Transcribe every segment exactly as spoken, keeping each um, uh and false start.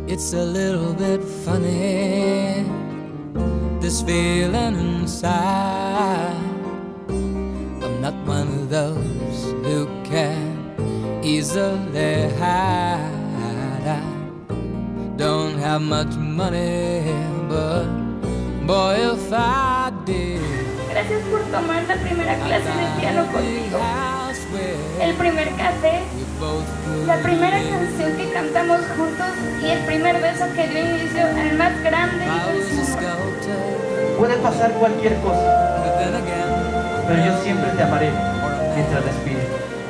It's a little bit funny, this feeling inside. I'm not one of those who can easily hide. I don't have much money, but boy, if I did. Gracias por tomar la primera clase de piano conmigo, el primer café, la primera canción que cantamos juntos y el primer beso que dio inicio al más grande de los amores. Puede pasar cualquier cosa, pero yo siempre te amaré mientras respire.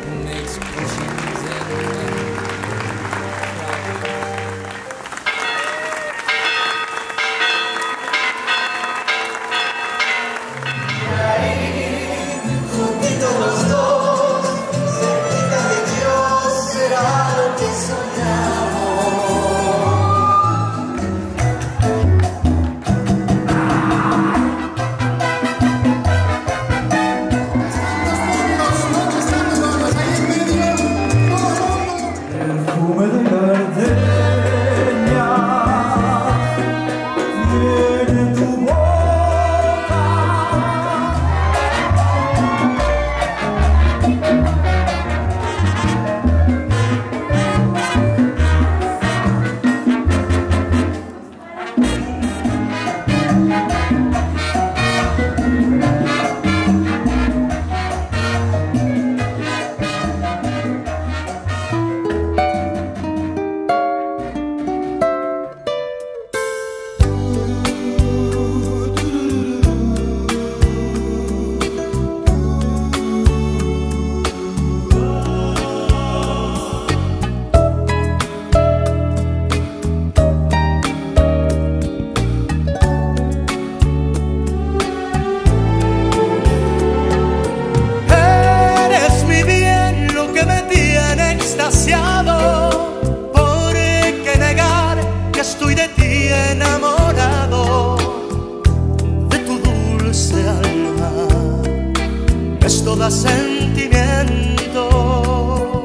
Estoy de ti enamorado, de tu dulce alma, esto da sentimiento.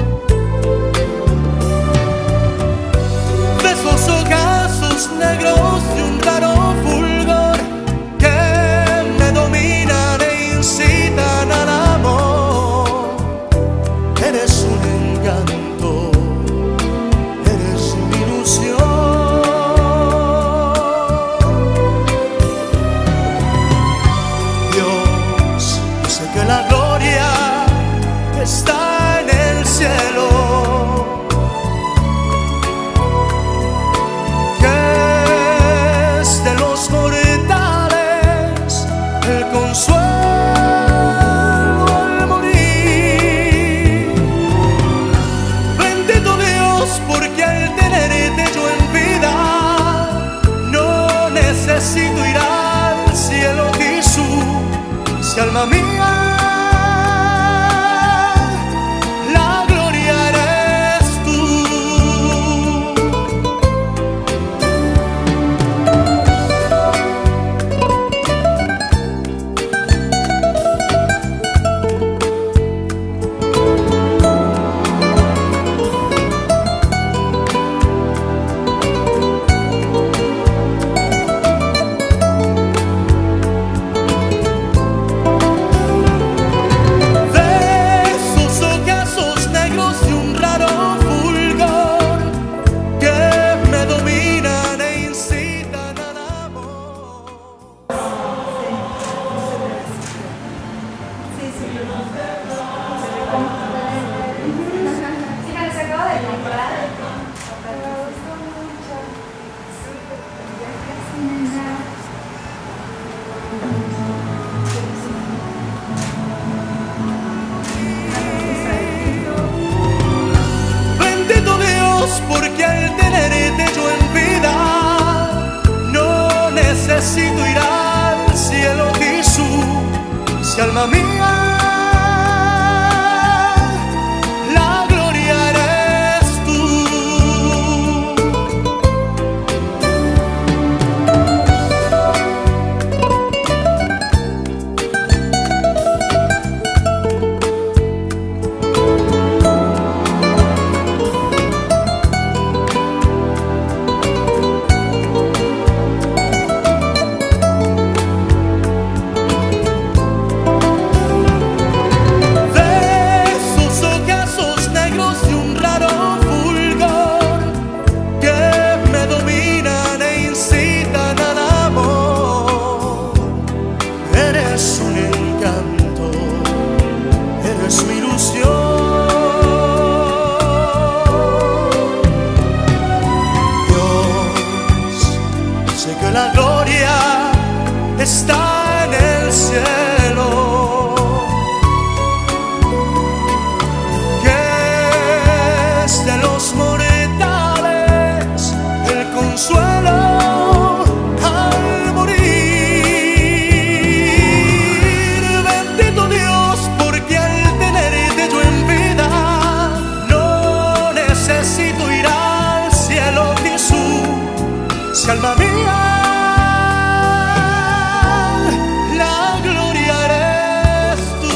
De esos ojazos negros y un raro fulgor que me dominan e incitan al amor. Eres un encanto, eres mi ilusión. La gloria está en el cielo, que es de los mortales el consuelo al morir. Bendito Dios, porque al tenerte yo en vida no necesito ir al cielo, Jesús, si alma mía. Bendito Dios, porque al tenerte yo en vida no necesito ir al cielo, Jesús, si alma mía. la gloria está en el cielo. Que es de los mortales el consuelo al morir. Bendito Dios, porque al tenerte yo en vida no necesito ir al cielo, Jesús. Si alma mía, la gloria eres tú.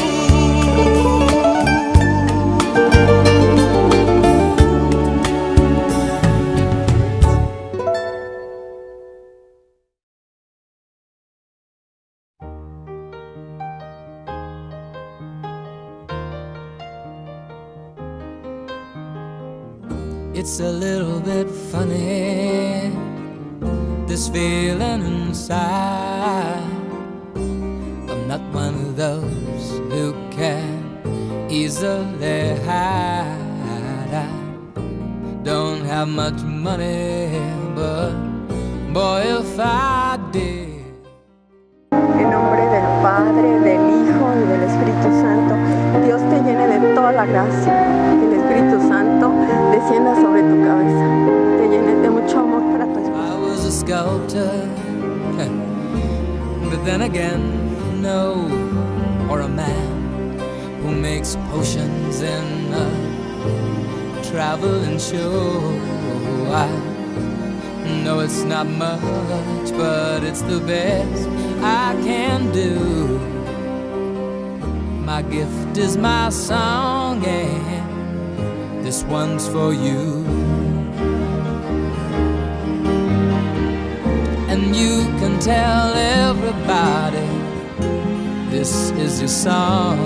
It's a little bit funny, this feeling inside. I'm not one of those who can easily hide. I don't have much money, but boy, if I did. En nombre del Padre, del Hijo y del Espíritu Santo, Dios te llene de toda la gracia. Que el Espíritu Santo descienda sobre tu cabeza, te llene de mucho amor para tu esposa. I was a sculptor, but then again, no, or a man who makes potions in a traveling show. I know it's not much, but it's the best I can do. My gift is my song, and this one's for you. And you can tell everybody this is your song.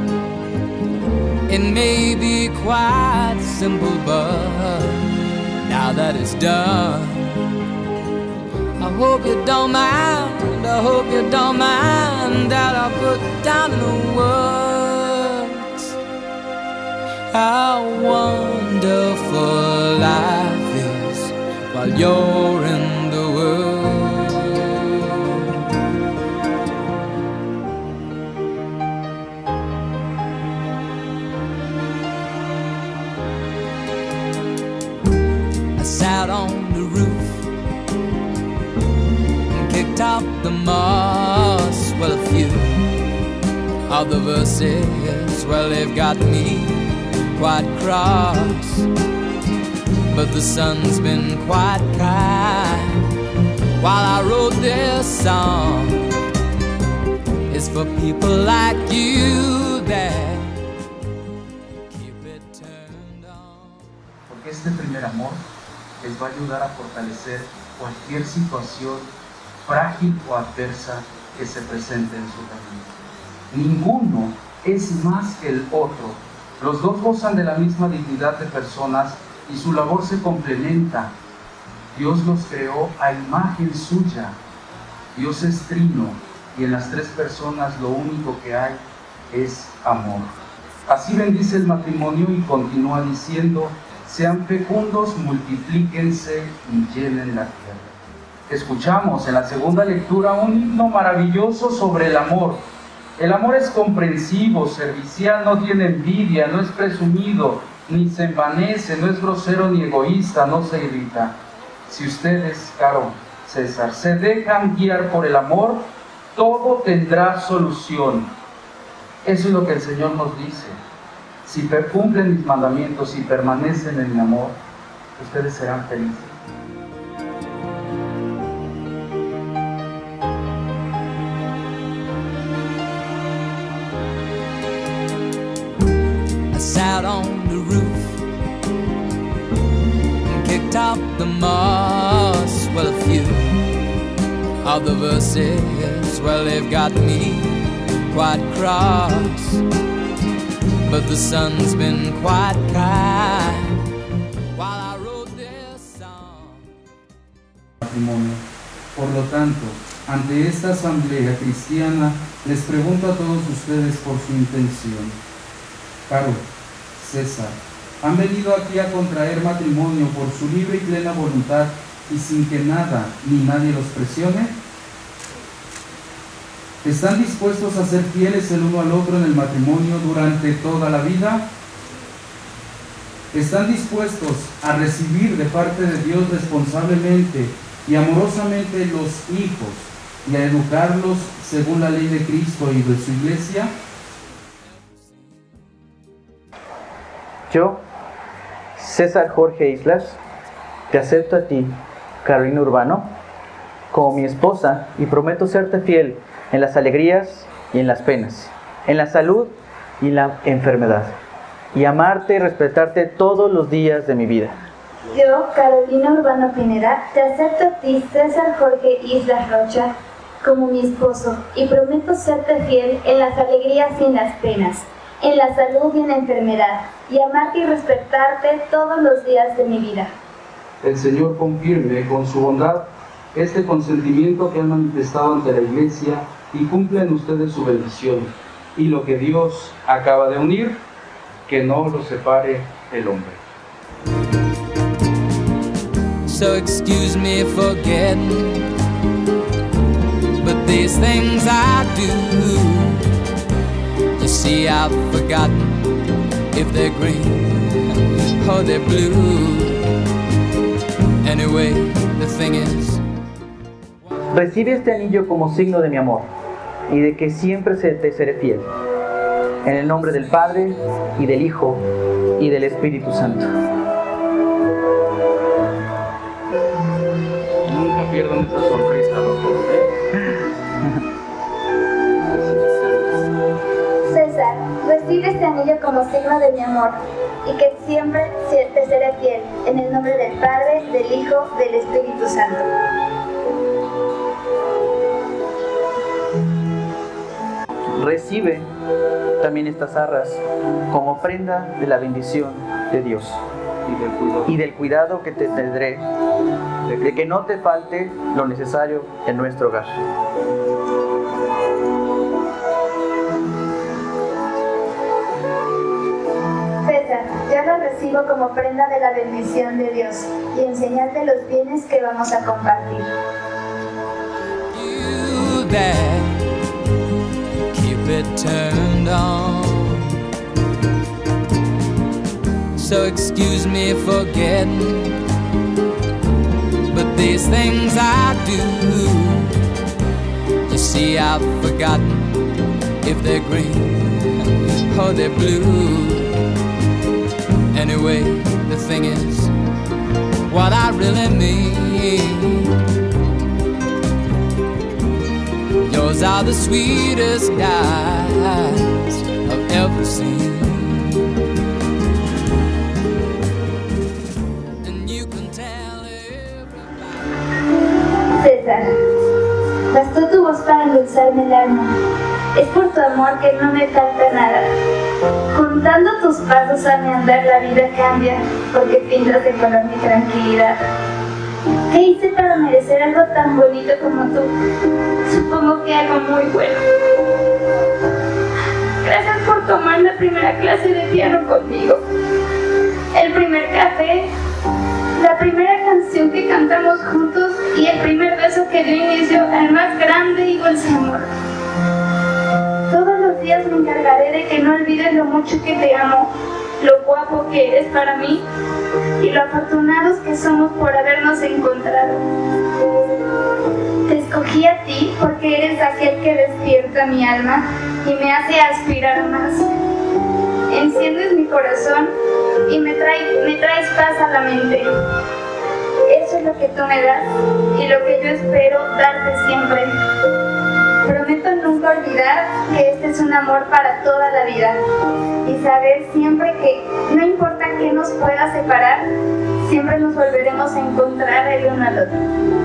It may be quite simple, but now that it's done, I hope you don't mind, I hope you don't mind that I put down in the words how wonderful life is while you're in the world. I sat on the roof, kicked out the moss. Well, a few of the verses, well, they've got me quite cross, but the sun's been quite kind while I wrote this song. It's for people like you that keep it turned on. Porque este primer amor les va a ayudar a fortalecer cualquier situación frágil o adversa que se presente en su camino. Ninguno es más que el otro. Los dos gozan de la misma dignidad de personas y su labor se complementa. Dios los creó a imagen suya. Dios es trino y en las tres personas lo único que hay es amor. Así bendice el matrimonio y continúa diciendo: sean fecundos, multiplíquense y llenen la tierra. Escuchamos en la segunda lectura un himno maravilloso sobre el amor. El amor es comprensivo, servicial, no tiene envidia, no es presumido, ni se envanece, no es grosero ni egoísta, no se irrita. Si ustedes, Caro, César, se dejan guiar por el amor, todo tendrá solución. Eso es lo que el Señor nos dice. Si cumplen mis mandamientos y permanecen en mi amor, ustedes serán felices. I sat on the roof and kicked out the moss. Well, a few of the verses, well, they've got me quite cross, but the sun's been quite kind while I wrote this song. Matrimonio. Por lo tanto, ante esta asamblea cristiana, les pregunto a todos ustedes por su intención. Caro, César, ¿han venido aquí a contraer matrimonio por su libre y plena voluntad y sin que nada ni nadie los presione? ¿Están dispuestos a ser fieles el uno al otro en el matrimonio durante toda la vida? ¿Están dispuestos a recibir de parte de Dios responsablemente y amorosamente los hijos y a educarlos según la ley de Cristo y de su iglesia? Yo, César Jorge Islas, te acepto a ti, Carolina Urbano, como mi esposa y prometo serte fiel en las alegrías y en las penas, en la salud y en la enfermedad, y amarte y respetarte todos los días de mi vida. Yo, Carolina Urbano Pineda, te acepto a ti, César Jorge Islas Rocha, como mi esposo, y prometo serte fiel en las alegrías y en las penas, en la salud y en la enfermedad, y amarte y respetarte todos los días de mi vida. El Señor confirme con su bondad este consentimiento que han manifestado ante la Iglesia y cumpla en ustedes su bendición. Y lo que Dios acaba de unir, que no lo separe el hombre. So excuse me for getting, but these things I do, you see I've forgotten if they're green or they're blue. Anyway, the thing is, recibe este anillo como signo de mi amor y de que siempre te seré fiel. En el nombre del Padre, y del Hijo, y del Espíritu Santo. Nunca pierdan esa sonrisa, doctor, ¿eh? César, recibe este anillo como signo de mi amor y que siempre te seré fiel. En el nombre del Padre, del Hijo, del Espíritu Santo. Recibe también estas arras como prenda de la bendición de Dios Y del cuidado. y del cuidado que te tendré, de que no te falte lo necesario en nuestro hogar. César, yo lo recibo como prenda de la bendición de Dios y en señal de los bienes que vamos a compartir. you there, keep it turned on. So excuse me for getting, but these things I do, you see I've forgotten if they're green or they're blue. Anyway, the thing is, what I really mean, yours are the sweetest eyes I've ever seen. And you can tell everybody. César, bastó tu voz para endulzarme el alma. Es por tu amor que no me falta nada. Juntando tus pasos a mi andar la vida cambia, porque pintas de color mi tranquilidad. ¿Qué hice para merecer algo tan bonito como tú? Supongo que algo muy bueno. Gracias por tomar la primera clase de piano conmigo. El primer café, la primera canción que cantamos juntos y el primer beso que dio inicio al más grande y dulce amor. Todos los días me encargaré de que no olvides lo mucho que te amo, lo guapo que eres para mí y lo afortunados que somos por habernos encontrado. Te escogí a ti porque eres aquel que despierta mi alma y me hace aspirar más. Enciendes mi corazón y me, trae, me traes paz a la mente. Eso es lo que tú me das y lo que yo espero darte siempre. Prometo nunca olvidar que este es un amor para toda la vida y saber siempre que no importa qué nos pueda separar, siempre nos volveremos a encontrar el uno al otro.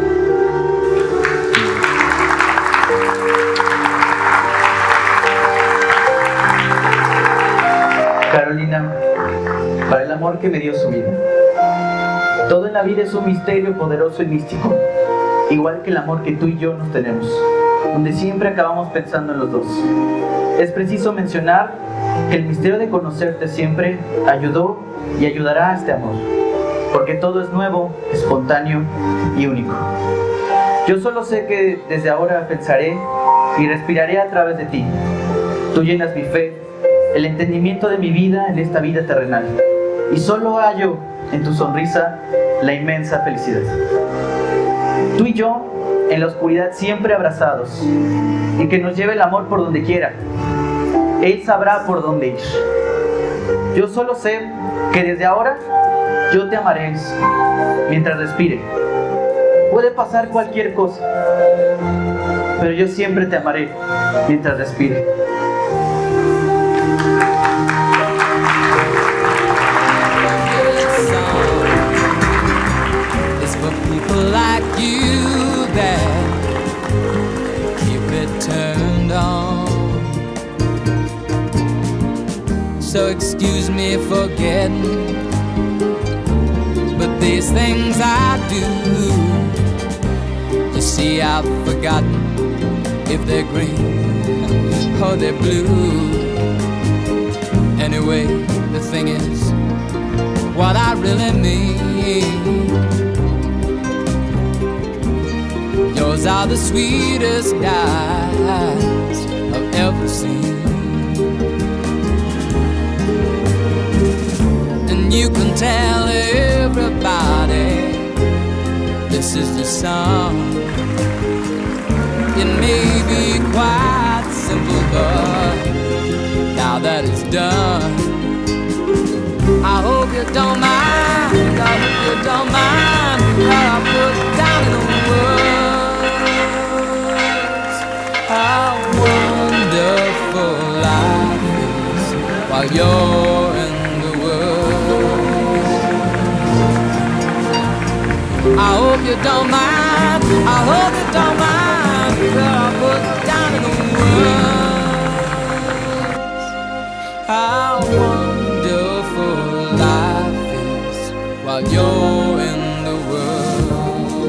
Carolina, para el amor que me dio su vida. Todo en la vida es un misterio poderoso y místico, igual que el amor que tú y yo nos tenemos, donde siempre acabamos pensando en los dos. Es preciso mencionar que el misterio de conocerte siempre ayudó y ayudará a este amor. porque todo es nuevo, espontáneo y único. Yo solo sé que desde ahora pensaré y respiraré a través de ti. Tú llenas mi fe, el entendimiento de mi vida en esta vida terrenal, y solo hallo en tu sonrisa la inmensa felicidad. Tú y yo, en la oscuridad siempre abrazados, y que nos lleve el amor por donde quiera. Él sabrá por dónde ir. Yo solo sé que desde ahora yo te amaré mientras respire. Puede pasar cualquier cosa, pero yo siempre te amaré mientras respire. It's for people like you that keep it turned on. So excuse me for getting, but these things I do, you see, I've forgotten if they're green or they're blue. Anyway, the thing is, what I really mean, yours are the sweetest eyes I've ever seen. And you can tell everybody this is the song. It may be quite simple, but now that it's done, I hope you don't mind, I hope you don't mind what I put down in the words. How wonderful life is while you're in the world. I hope you don't mind, I hope you don't mind what I put down in the words. How wonderful life is while you're in the world.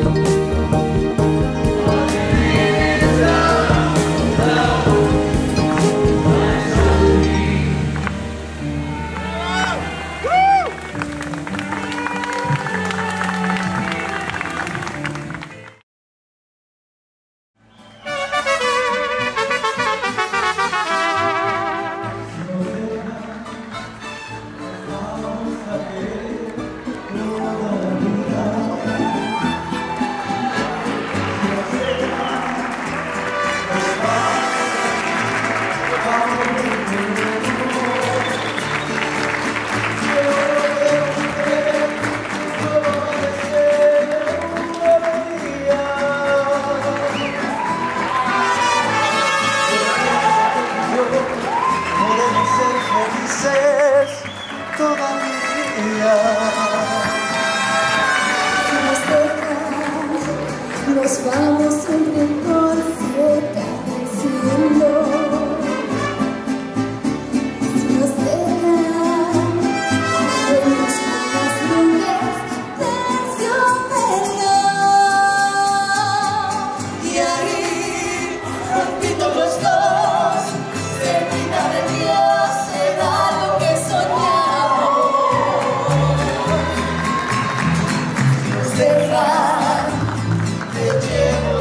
Nos vamos siempre por fuera del cielo. Si nos dejan, vemos con las nubes del cielo. Y ahí, juntitos los dos, cerquita de Dios, será lo que soñamos. Nos dejan, te llevo.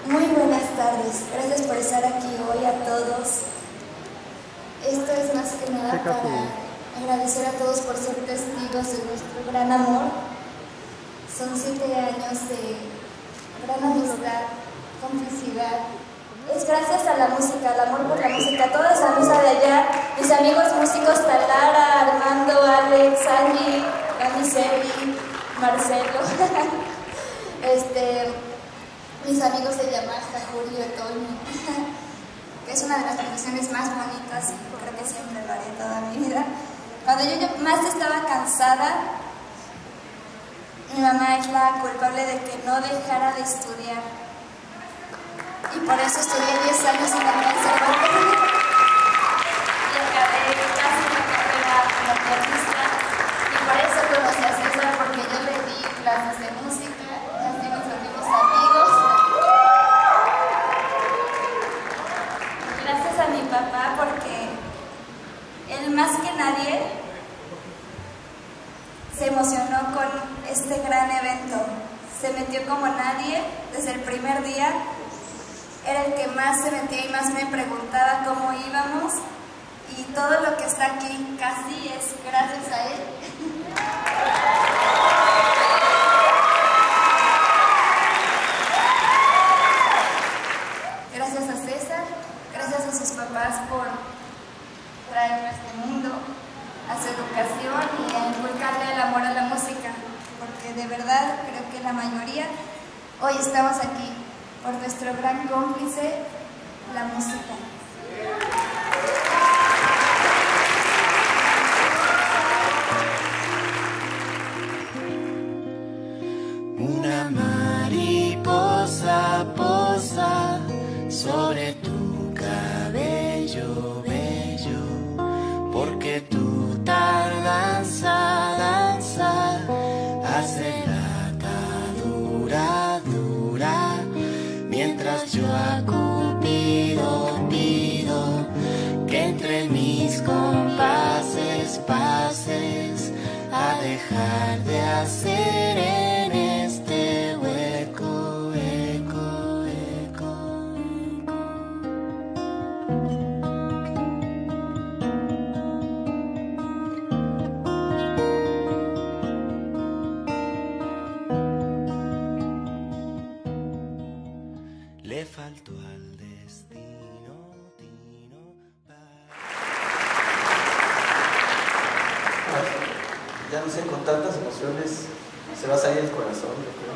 Muy buenas tardes, gracias por estar aquí hoy a todos. Esto es más que nada para agradecer a todos por ser testigos de nuestro gran amor. Son siete años de gran amistad, complicidad. Es gracias a la música, al amor por la música. Toda esa mesa de allá, mis amigos músicos Talara, Armando, Alex, Angie, Damiseli, Marcelo, este, mis amigos de Yamaha, Julio, Tony, que es una de las canciones más bonitas, creo que siempre lo haré toda mi vida. Cuando yo más estaba cansada, mi mamá es la culpable de que no dejara de estudiar. Y por eso estudié diez años en la conservatorio. Y acabé casi la carrera como pianista. Y por eso conocí a César, porque yo le di clases de música, así nos volvimos amigos. Gracias a mi papá, porque él más que nadie se emocionó con este gran evento. Se metió como nadie desde el primer día. Era el que más se metía y más me preguntaba cómo íbamos, y todo lo que está aquí casi es gracias a él. Gracias a César, gracias a sus papás por traerme a este mundo, a su educación y a inculcarle el amor a la música, porque de verdad creo que la mayoría hoy estamos aquí por nuestro gran cómplice, la música. Una mariposa posa sobre tu cabello bello, porque tu tardanza danza hace la atadura dura. Mientras yo a Cupido pido que entre mis compases pases a dejar de hacer en este hueco, eco, eco, le faltó al destino, tino, Ya no sé, con tantas emociones se va a salir el corazón, yo creo.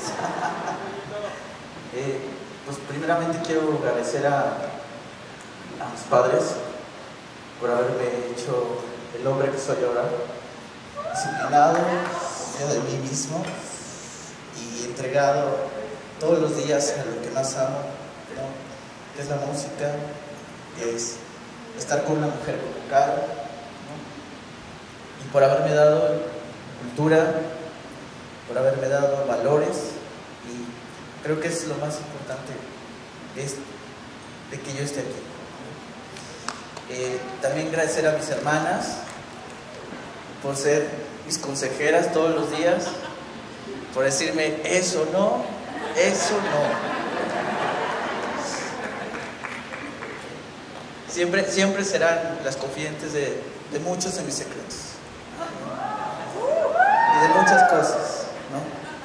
eh, pues primeramente quiero agradecer a, a mis padres por haberme hecho el hombre que soy ahora, disciplinado, confiado en mí mismo y entregado todos los días a lo que más amo, ¿no? Que es la música, que es estar con una mujer como Caro, ¿no? Y por haberme dado cultura, por haberme dado valores, y creo que es lo más importante es de que yo esté aquí. Eh, también agradecer a mis hermanas por ser mis consejeras todos los días, por decirme eso no, eso no. Siempre, siempre serán las confidentes de, de muchos de mis secretos y de muchas cosas, ¿no?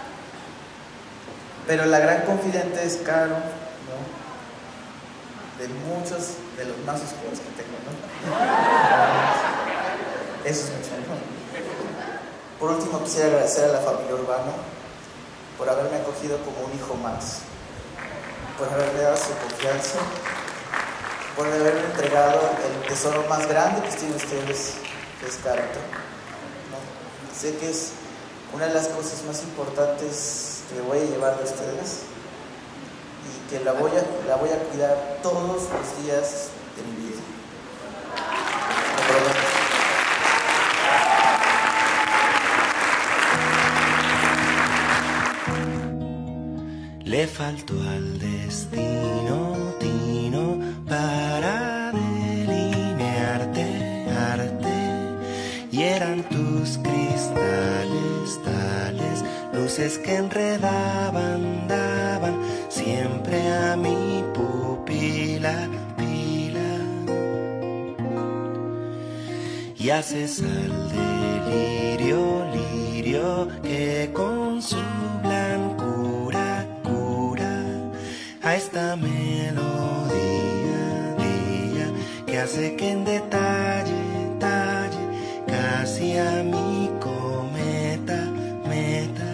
Pero la gran confidente es Caro, ¿no? De muchos de los más oscuros que tengo, ¿no? Eso es mucho, ¿no? Por último, quisiera agradecer a la familia Urbano por haberme acogido como un hijo más, por haberme dado su confianza, por haberme entregado el tesoro más grande que tienen ustedes, que es Caro, ¿no? Sé que es una de las cosas más importantes que voy a llevar de ustedes y que la voy a, la voy a cuidar todos los días de mi vida. Lo prometo. Le faltó al destino, tino, para delinearte, arte, y eran tus cristales tales, luces que enredaban, daban siempre a pila, pila, y haces al delirio, lirio, que con su blancura cura a esta melodía, día, que hace que en detalle, talle, casi a mi cometa, meta.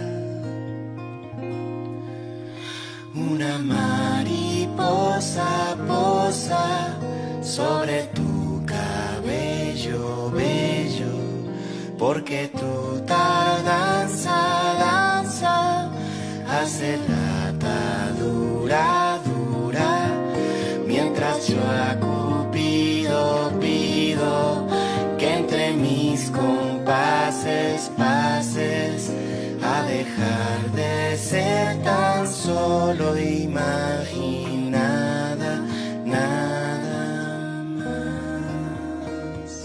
Una mariposa posa sobre tu cabello bello, porque tu tardanza danza hace la atadura dura, mientras yo a Cupido pido que entre mis compases pases a dejar de ser tan solo imaginada, nada más.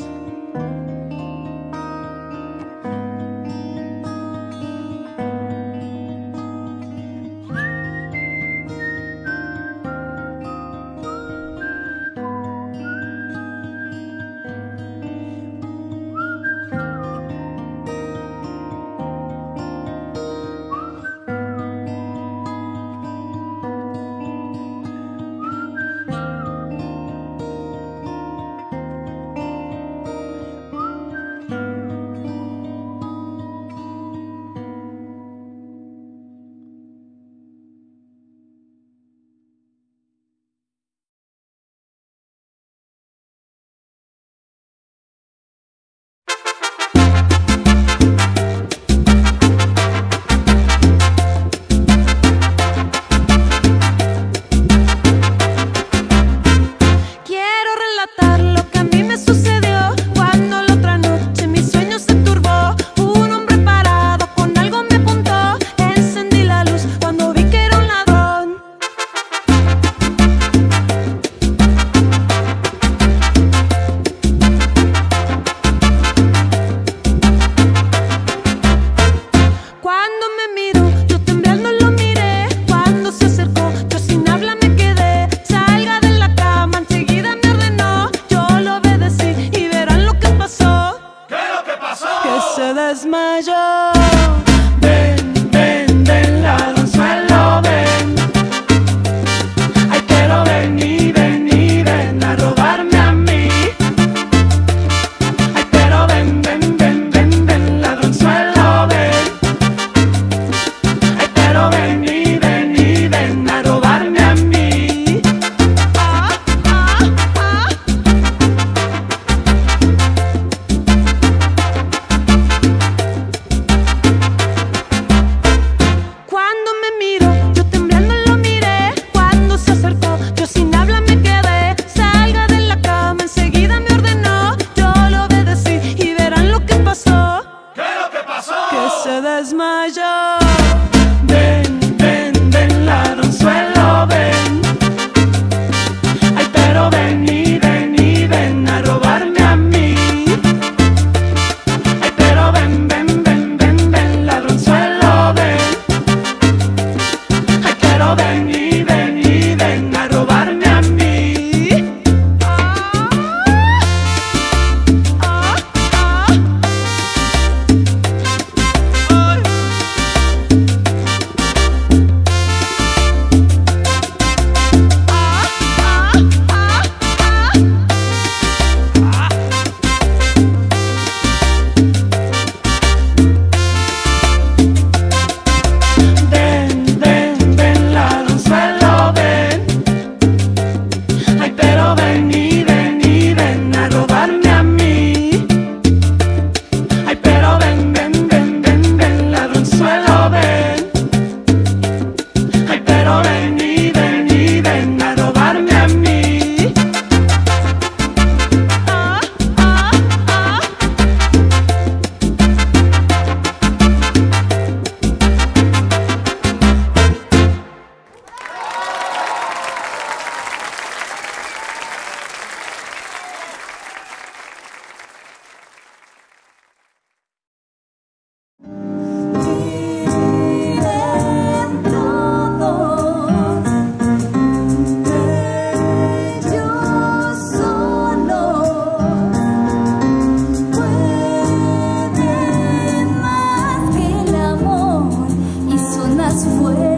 más fuerte.